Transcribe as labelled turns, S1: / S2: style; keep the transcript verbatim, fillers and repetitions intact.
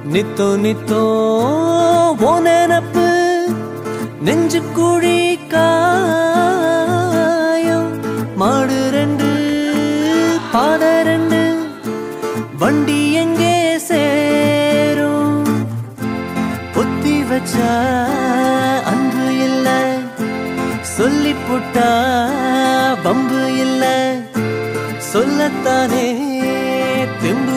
S1: நித்தோ நித்தோ ஓ நெனப்பு நெஞ்சு குழி காயம் மாடு ரெண்டு பாத ரெண்டு வண்டி எங்கே சேரும் பொத்தி வச்சா அன்பு இல்ல சொல்லி போட்டா பம்பு இல்ல சொல்லத்தானே தெம்பு